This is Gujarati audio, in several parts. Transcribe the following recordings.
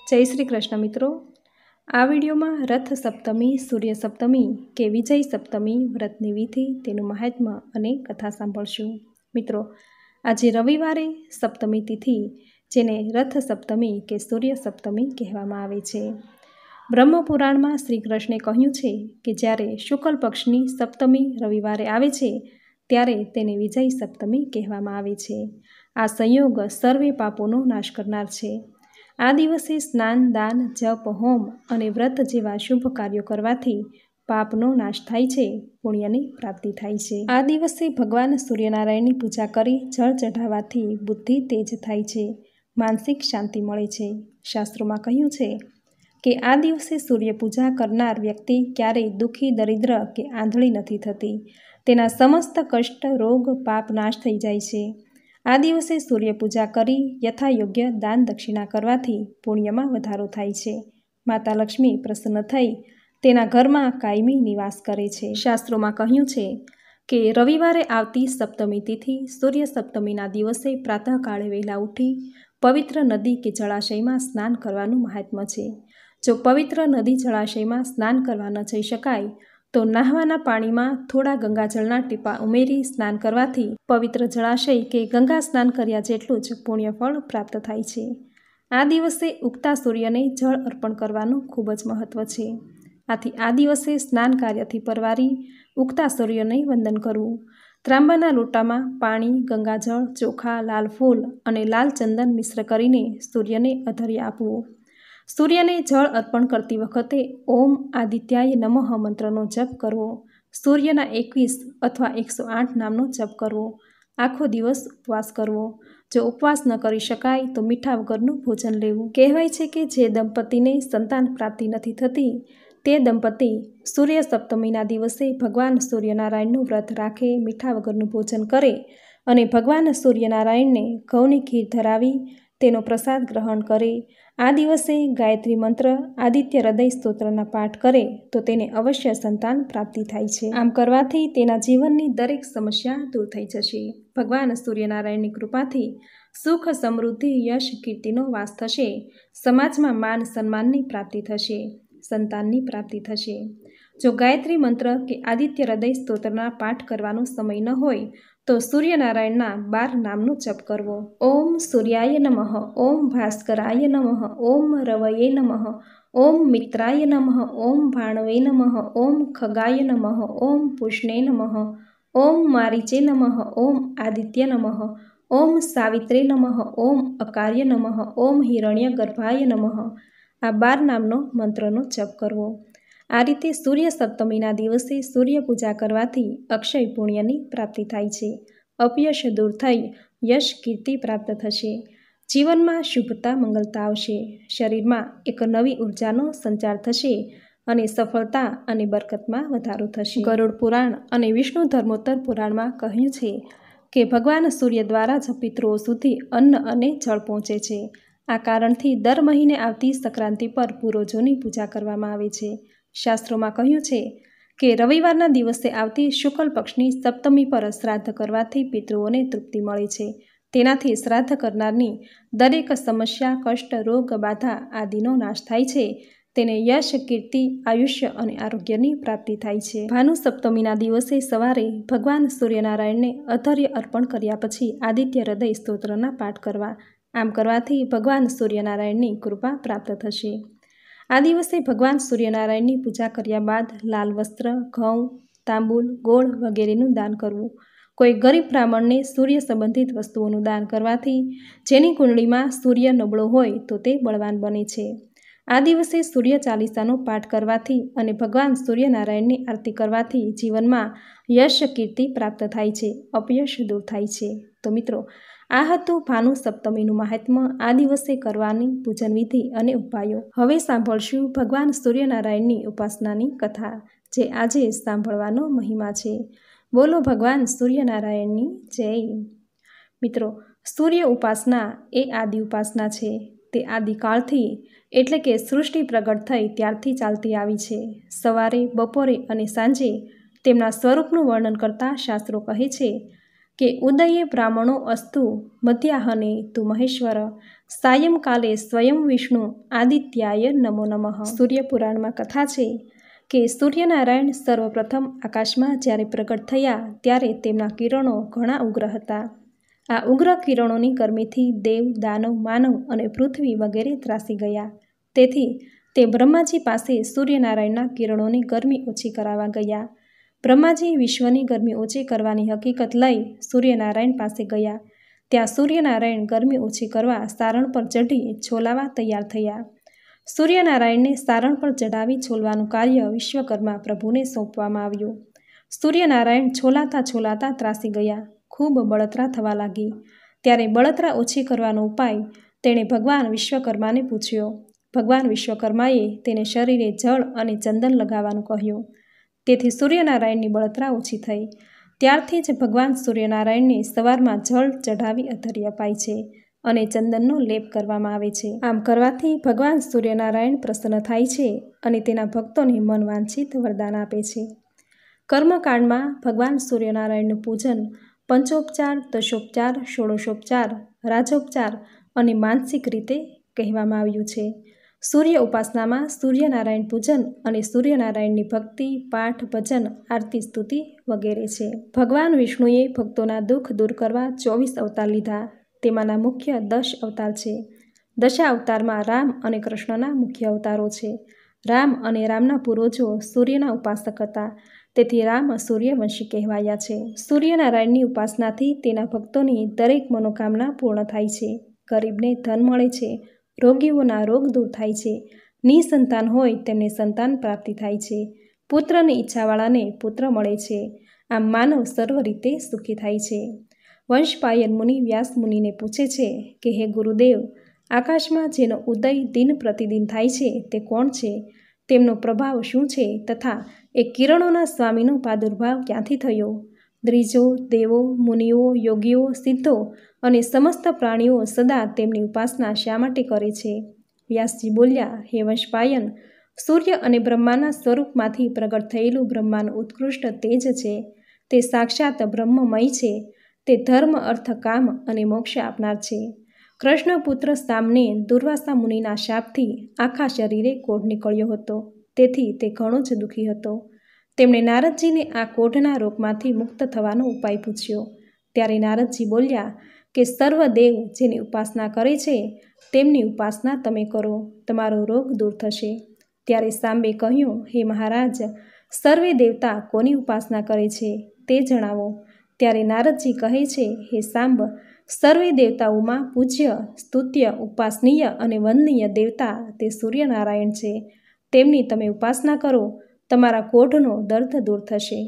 जय श्री कृष्ण मित्रों। आ विडियो में रथ सप्तमी, सूर्य सप्तमी के विजय सप्तमी व्रतनी विधि, तेनुं महात्म्य अने कथा सांभळशुं। मित्रों, आज रविवारे सप्तमी तिथि जेने रथ सप्तमी के सूर्य सप्तमी कहेवामां आवे छे। ब्रह्मपुराण में श्री कृष्णे कह्युं छे कि ज्यारे शुक्ल पक्षनी सप्तमी रविवारे आवे छे त्यारे तेने विजय सप्तमी कहेवामां आवे छे। आ संयोग सर्वे पापोनो नाश करनार छे। आ दिवसे स्नान, दान, जप, होम अने व्रत जेवा शुभ कार्यों करवाथी पापनो नाश थाय छे, पुण्यनी प्राप्ति थाय छे। आ दिवसे भगवान सूर्यनारायणनी पूजा करी जल चढ़ावाथी बुद्धि तेज थाय छे, मानसिक शांति मळे छे। शास्त्रों में कह्युं छे कि आ दिवसे सूर्य पूजा करनार व्यक्ति क्यारेय दुखी, दरिद्र के आंधळी नथी थती। तेना समस्त कष्ट, रोग, पाप नाश थई जाय छे। आ दिवसे सूर्य पूजा करी यथायोग्य दान दक्षिणा करवाथी पुण्यमां वधारो थाय छे। माता लक्ष्मी प्रसन्न थई तेना घरमां कायमी निवास करे छे। शास्त्रों कह्युं छे कि रविवारे आवती सप्तमी तिथि सूर्य सप्तमीना दिवसे प्रातःकाळे वहेला उठी पवित्र नदी के जलाशयमां स्नान करवानुं महात्म्य छे। जो पवित्र नदी जलाशयमां स्नान करवा न जई शकाय तो नहावाना पाणीमां थोड़ा गंगाजलना टीपा उमेरी स्नान करवाथी पवित्र जलाशय के गंगा स्नान कर्या जेटलुं ज पुण्यफळ प्राप्त थाय छे। आ दिवसे उगता सूर्यने जल अर्पण करवानुं खूब ज महत्व छे। आथी आ दिवसे स्नान कार्यथी परवारी उगता सूर्यने वंदन करवुं। ત્રાંબાના લોટામાં પાણી, ગંગાજળ, ચોખા, લાલ ફૂલ અને લાલ ચંદન મિશ્ર કરીને સૂર્યને અધર્ય આપવું। સૂર્યને જળ અર્પણ કરતી વખતે ઓમ આદિત્યાય નમઃ મંત્રનો જપ કરવો। સૂર્યના 21 અથવા 108 નામનો જપ કરવો। આખો દિવસ ઉપવાસ કરવો। જો ઉપવાસ ન કરી શકાય તો મીઠા વગરનું ભોજન લેવું। કહેવાય છે કે જે દંપતીને સંતાન પ્રાપ્તિ નથી થતી તે દંપતી સૂર્ય સપ્તમીના દિવસે ભગવાન સૂર્યનારાયણનું વ્રત રાખે, મીઠા વગરનું ભોજન કરે અને ભગવાન સૂર્યનારાયણને ઘઉંની ખીર ધરાવી તેનો પ્રસાદ ગ્રહણ કરે, આ દિવસે ગાયત્રી મંત્ર, આદિત્ય હૃદય સ્તોત્રના પાઠ કરે તો તેને અવશ્ય સંતાન પ્રાપ્તિ થાય છે। આમ કરવાથી તેના જીવનની દરેક સમસ્યા દૂર થઈ જશે। ભગવાન સૂર્યનારાયણની કૃપાથી સુખ, સમૃદ્ધિ, યશ, કીર્તિનો વાસ થશે। સમાજમાં માન સન્માનની પ્રાપ્તિ થશે, સંતાનની પ્રાપ્તિ થશે। જો ગાયત્રી મંત્ર કે આદિત્ય હૃદય સ્તોત્રના પાઠ કરવાનો સમય ન હોય તો સૂર્યનારાયણના 12 નામનો જપ કરવો। ઓમ સૂર્યાય નમઃ, ઓમ ભાસ્કરાય નમઃ, ઓમ રવયે નમઃ, ઓમ મિત્રાય નમઃ, ઓમ ભાણવે નમઃ, ઓમ ખગાય નમઃ, ઓમ પુષ્ણે નમઃ, ઓમ મારીચે નમઃ, ઓમ આદિત્ય નમઃ, ઓમ સાવિત્રે નમઃ, ઓમ અકાર્ય નમઃ, ઓમ હિરણ્ય ગર્ભાય નમઃ। આ 12 નામનો મંત્રનો જપ કરવો। આ રીતે સૂર્ય સપ્તમીના દિવસે સૂર્ય પૂજા કરવાથી અક્ષય પુણ્યની પ્રાપ્તિ થાય છે। અપયશ દૂર થઈ યશ, કીર્તિ પ્રાપ્ત થશે। જીવનમાં શુભતા, મંગલતા આવશે। શરીરમાં એક નવી ઉર્જાનો સંચાર થશે અને સફળતા અને બરકતમાં વધારો થશે। ગરુડ પુરાણ અને વિષ્ણુ ધર્મોત્તર પુરાણમાં કહ્યું છે કે ભગવાન સૂર્ય દ્વારા જ પિતૃઓ સુધી અન્ન અને જળ પહોંચે છે। આ કારણથી દર મહિને આવતી સંક્રાંતિ પર પૂર્વજોની પૂજા કરવામાં આવે છે। શાસ્ત્રોમાં કહ્યું છે કે રવિવારના દિવસે આવતી શુક્લ પક્ષની સપ્તમી પર શ્રાદ્ધ કરવાથી પિતૃઓને તૃપ્તિ મળે છે। તેનાથી શ્રાદ્ધ કરનારની દરેક સમસ્યા, કષ્ટ, રોગ, બાધા આદિનો નાશ થાય છે। તેને યશ, કીર્તિ, આયુષ્ય અને આરોગ્યની પ્રાપ્તિ થાય છે। ભાનુ સપ્તમીના દિવસે સવારે ભગવાન સૂર્યનારાયણને અધર્ય અર્પણ કર્યા પછી આદિત્ય હૃદય સ્તોત્રના પાઠ કરવા। આમ કરવાથી ભગવાન સૂર્યનારાયણની કૃપા પ્રાપ્ત થશે। આ દિવસે ભગવાન સૂર્યનારાયણની પૂજા કર્યા બાદ લાલ વસ્ત્ર, ઘઉં, તાંબુલ, ગોળ વગેરેનું દાન કરવું। કોઈ ગરીબ બ્રાહ્મણને સૂર્ય સંબંધિત વસ્તુઓનું દાન કરવાથી જેની કુંડળીમાં સૂર્ય નબળો હોય તો તે બળવાન બને છે। આ દિવસે સૂર્ય ચાલીસાનો પાઠ કરવાથી અને ભગવાન સૂર્યનારાયણની આરતી કરવાથી જીવનમાં યશ, કીર્તિ પ્રાપ્ત થાય છે, અપયશ દૂર થાય છે। તો મિત્રો, આ હતું ભાનુ સપ્તમીનું મહાત્મ્ય, આ દિવસે કરવાની પૂજન વિધિ અને ઉપાયો। હવે સાંભળશું ભગવાન સૂર્યનારાયણની ઉપાસનાની કથા, જે આજે સાંભળવાનો મહિમા છે। બોલો ભગવાન સૂર્યનારાયણની જય। મિત્રો, સૂર્ય ઉપાસના એ આદિ ઉપાસના છે। તે આદિકાળથી એટલે કે સૃષ્ટિ પ્રગટ થઈ ત્યારથી ચાલતી આવી છે। સવારે, બપોરે અને સાંજે તેમના સ્વરૂપનું વર્ણન કરતા શાસ્ત્રો કહે છે કે ઉદયે બ્રાહ્મણો અસ્તુ, મધ્યાહને તુ મહેશ્વર, સાયંકાલે સ્વયં વિષ્ણુ આદિત્યાય નમો નમઃ. સૂર્યપુરાણમાં કથા છે કે સૂર્યનારાયણ સર્વપ્રથમ આકાશમાં જ્યારે પ્રગટ થયા ત્યારે તેમના કિરણો ઘણા ઉગ્ર હતા. આ ઉગ્ર કિરણોની ગરમીથી દેવ, દાનવ, માનવ અને પૃથ્વી વગેરે ત્રાસી ગયા. તેથી તે બ્રહ્માજી પાસે સૂર્યનારાયણના કિરણોની ગરમી ઓછી કરાવવા ગયા. બ્રહ્માજી વિશ્વની ગરમી ઓછી કરવાની હકીકત લઈ સૂર્યનારાયણ પાસે ગયા. ત્યાં સૂર્યનારાયણ ગરમી ઓછી કરવા સારણ પર ચઢી છોલાવા તૈયાર થયા. સૂર્યનારાયણને સારણ પર ચઢાવી છોલવાનું કાર્ય વિશ્વકર્મા પ્રભુને સોંપવામાં આવ્યું. સૂર્યનારાયણ છોલાતા છોલાતા ત્રાસી ગયા. ખૂબ બળતરા થવા લાગી. ત્યારે બળતરા ઓછી કરવાનો ઉપાય તેણે ભગવાન વિશ્વકર્માને પૂછ્યો. ભગવાન વિશ્વકર્માએ તેને શરીરે જળ અને ચંદન લગાવવાનું કહ્યું. તેથી સૂર્યનારાયણની બળતરા ઓછી થઈ. ત્યારથી જ ભગવાન સૂર્યનારાયણને સવારમાં જળ ચઢાવી અધર્ય અપાય છે અને ચંદનનો લેપ કરવામાં આવે છે. આમ કરવાથી ભગવાન સૂર્યનારાયણ પ્રસન્ન થાય છે અને તેના ભક્તોને મન વાંછિત વરદાન આપે છે. કર્મકાંડમાં ભગવાન સૂર્યનારાયણનું પૂજન પંચોપચાર, દશોપચાર, ષોડશોપચાર, રાજોપચાર અને માનસિક રીતે કહેવામાં આવ્યું છે. સૂર્ય ઉપાસનામાં સૂર્યનારાયણ પૂજન અને સૂર્યનારાયણની ભક્તિ, પાઠ, ભજન, આરતી, સ્તુતિ વગેરે છે. ભગવાન વિષ્ણુએ ભક્તોના દુઃખ દૂર કરવા 24 અવતાર લીધા. તેમાંના મુખ્ય 10 અવતાર છે. દશા અવતારમાં રામ અને કૃષ્ણના મુખ્ય અવતારો છે. રામ અને રામના પૂર્વજો સૂર્યના ઉપાસક હતા. તેથી રામ સૂર્યવંશી કહેવાયા છે. સૂર્યનારાયણની ઉપાસનાથી તેના ભક્તોની દરેક મનોકામના પૂર્ણ થાય છે. ગરીબને ધન મળે છે. રોગીઓના રોગ દૂર થાય છે. નિસંતાન હોય તેમને સંતાન પ્રાપ્તિ થાય છે. પુત્રની ઈચ્છાવાળાને પુત્ર મળે છે. આમ માનવ સર્વ રીતે સુખી થાય છે. વંશપાયન મુનિ વ્યાસ મુનિને પૂછે છે કે હે ગુરુદેવ, આકાશમાં જેનો ઉદય દિન પ્રતિદિન થાય છે તે કોણ છે? તેમનો પ્રભાવ શું છે તથા એ કિરણોના સ્વામીનો પ્રાદુર્ભાવ ક્યાંથી થયો? દ્વિજો, દેવો, મુનિઓ, યોગીઓ, સિદ્ધો અને સમસ્ત પ્રાણીઓ સદા તેમની ઉપાસના શા માટે કરે છે? વ્યાસજી બોલ્યા, હે વંશપાયન, સૂર્ય અને બ્રહ્માના સ્વરૂપમાંથી પ્રગટ થયેલું બ્રહ્માનું ઉત્કૃષ્ટ તેજ છે. તે સાક્ષાત બ્રહ્મમય છે. તે ધર્મ, અર્થ, કામ અને મોક્ષ આપનાર છે. કૃષ્ણપુત્ર સામને દુર્વાસા મુનિના શાપથી આખા શરીરે કોઢ નીકળ્યો હતો. તેથી તે ઘણો જ દુઃખી હતો. તેમણે નારદજીને આ કોઢના રોગમાંથી મુક્ત થવાનો ઉપાય પૂછ્યો. ત્યારે નારદજી બોલ્યા કે સર્વદેવ જેની ઉપાસના કરે છે તેમની ઉપાસના તમે કરો, તમારો રોગ દૂર થશે. ત્યારે સાંબે કહ્યું, હે મહારાજ, સર્વે દેવતા કોની ઉપાસના કરે છે તે જણાવો. ત્યારે નારદજી કહે છે, હે સાંબ, સર્વે દેવતાઓમાં પૂજ્ય, સ્તુત્ય, ઉપાસનીય અને વંદનીય દેવતા તે સૂર્યનારાયણ છે. તેમની તમે ઉપાસના કરો, તમારા કોઢનો દર્દ દૂર થશે.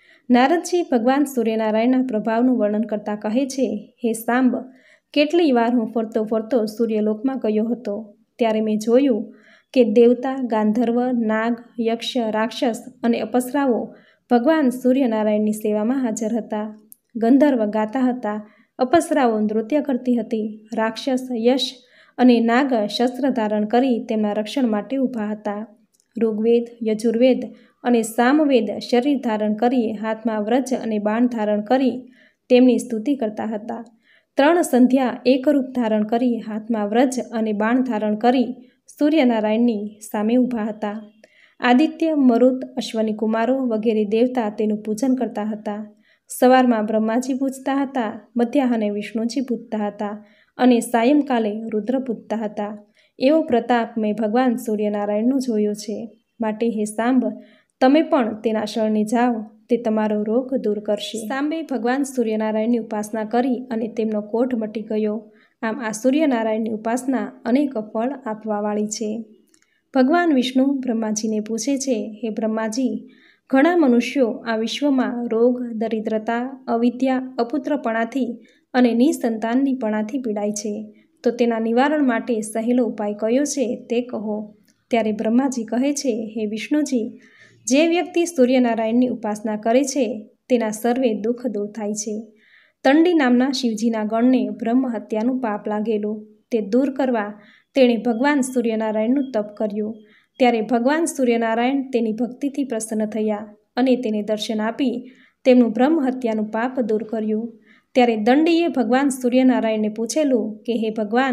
નારદજી ભગવાન સૂર્યનારાયણના પ્રભાવનું વર્ણન કરતા કહે છે, હે સાંબ, કેટલી વાર હું ફરતો ફરતો સૂર્યલોકમાં ગયો હતો. ત્યારે મેં જોયું કે દેવતા, ગાંધર્વ, નાગ, યક્ષ, રાક્ષસ અને અપ્સરાઓ ભગવાન સૂર્યનારાયણની સેવામાં હાજર હતા. ગંધર્વ ગાતા હતા, અપ્સરાઓ નૃત્ય કરતી હતી, રાક્ષસ, યક્ષ અને નાગ શસ્ત્ર ધારણ કરી તેમના રક્ષણ માટે ઊભા હતા. ઋગ્વેદ, યજુર્વેદ અને સામવેદ શરીર ધારણ કરી હાથમાં વ્રજ અને બાણ ધારણ કરી તેમની સ્તુતિ કરતા હતા. 3 સંધ્યા એક રૂપ ધારણ કરી હાથમાં વ્રજ અને બાણ ધારણ કરી સૂર્યનારાયણની સામે ઊભા હતા. આદિત્ય, મરુત, અશ્વની કુમારો વગેરે દેવતા તેનું પૂજન કરતા હતા. સવારમાં બ્રહ્માજી પૂજતા હતા, મધ્યાહને વિષ્ણુજી પૂજતા હતા અને સાયંકાલે રુદ્ર પૂજતા હતા. એવો પ્રતાપ મેં ભગવાન સૂર્યનારાયણનો જોયો છે. માટે હે સાંબ, તમે પણ તેના શરણે જાઓ, તે તમારો રોગ દૂર કરશે. સાંબે ભગવાન સૂર્યનારાયણની ઉપાસના કરી અને તેમનો કોઢ મટી ગયો. આમ આ સૂર્યનારાયણની ઉપાસના અનેક ફળ આપવાવાળી છે. ભગવાન વિષ્ણુ બ્રહ્માજીને પૂછે છે, હે બ્રહ્માજી, ઘણા મનુષ્યો આ વિશ્વમાં રોગ, દરિદ્રતા, અવિદ્યા, અપુત્રપણાથી અને નિસંતાનીપણાથી પીડાય છે. તો તેના નિવારણ માટે સહેલો ઉપાય કયો છે તે કહો. ત્યારે બ્રહ્માજી કહે છે, હે વિષ્ણુજી, જે વ્યક્તિ સૂર્યનારાયણની ઉપાસના કરે છે તેના સર્વે દુઃખ દૂર થાય છે. તંડી નામના શિવજીના ગણને બ્રહ્મ હત્યાનું પાપ લાગેલું. તે દૂર કરવા તેણે ભગવાન સૂર્યનારાયણનું તપ કર્યું. ત્યારે ભગવાન સૂર્યનારાયણ તેની ભક્તિથી પ્રસન્ન થયા અને તેને દર્શન આપી તેમનું બ્રહ્મ હત્યાનું પાપ દૂર કર્યું. ત્યારે દંડીએ ભગવાન સૂર્યનારાયણને પૂછેલું કે હે ભગવાન,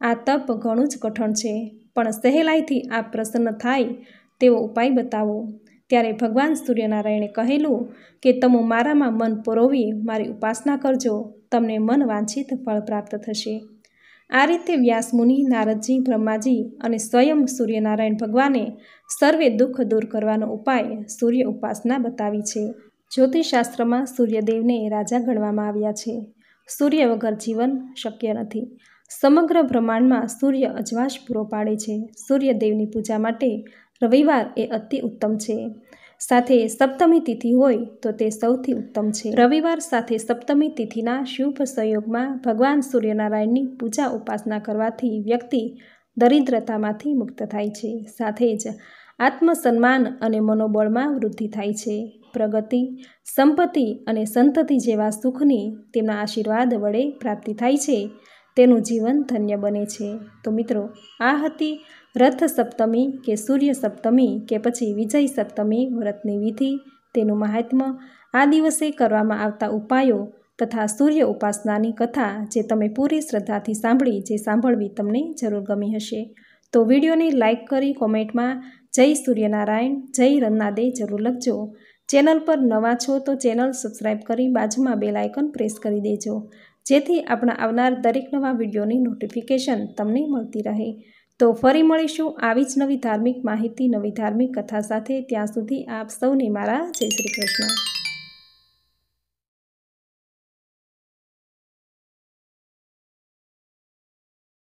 આ તપ ઘણું જ કઠણ છે, પણ સહેલાઈથી આપ પ્રસન્ન થાય તેવો ઉપાય બતાવો. ત્યારે ભગવાન સૂર્યનારાયણે કહેલું કે તમે મારામાં મન પરોવી મારી ઉપાસના કરજો, તમને મન વાંછિત ફળ પ્રાપ્ત થશે. આ રીતે વ્યાસમુનિ, નારદજી, બ્રહ્માજી અને સ્વયં સૂર્યનારાયણ ભગવાને સર્વે દુઃખ દૂર કરવાનો ઉપાય સૂર્ય ઉપાસના બતાવી છે. જ્યોતિષશાસ્ત્રમાં સૂર્યદેવને રાજા ગણવામાં આવ્યા છે. સૂર્ય વગર જીવન શક્ય નથી. સમગ્ર બ્રહ્માંડમાં સૂર્ય અજવાસ પૂરો પાડે છે. સૂર્યદેવની પૂજા માટે રવિવાર એ અતિ ઉત્તમ છે. સાથે સપ્તમી તિથિ હોય તો તે સૌથી ઉત્તમ છે. રવિવાર સાથે સપ્તમી તિથિના શુભ સંયોગમાં ભગવાન સૂર્યનારાયણની પૂજા ઉપાસના કરવાથી વ્યક્તિ દરિદ્રતામાંથી મુક્ત થાય છે. સાથે જ આત્મસન્માન અને મનોબળમાં વૃદ્ધિ થાય છે. પ્રગતિ, સંપત્તિ અને સંતતિ જેવા સુખની તેમના આશીર્વાદ વડે પ્રાપ્તિ થાય છે. તેનું જીવન ધન્ય બને છે. તો મિત્રો, આ હતી રથ સપ્તમી કે સૂર્ય સપ્તમી કે પછી વિજય સપ્તમી વ્રતની વિધિ, તેનું મહાત્મ્ય, આ દિવસે કરવામાં આવતા ઉપાયો તથા સૂર્ય ઉપાસનાની કથા જે તમે પૂરી શ્રદ્ધાથી સાંભળી, જે સાંભળવી તમને જરૂર ગમી હશે. તો વિડીયોને લાઇક કરી કોમેન્ટમાં જય સૂર્યનારાયણ, જય રન્નાદે જરૂર લખજો. ચેનલ પર નવા છો તો ચેનલ સબસ્ક્રાઈબ કરી બાજુમાં બેલ આઇકન પ્રેસ કરી દેજો, જેથી આપણા આવનાર દરેક નવા વિડીયોની નોટિફિકેશન તમને મળતી રહે. તો ફરી મળીશું આવી જ નવી ધાર્મિક માહિતી, નવી ધાર્મિક કથા સાથે. ત્યાં સુધી આપ સૌને મારા જય શ્રી કૃષ્ણ.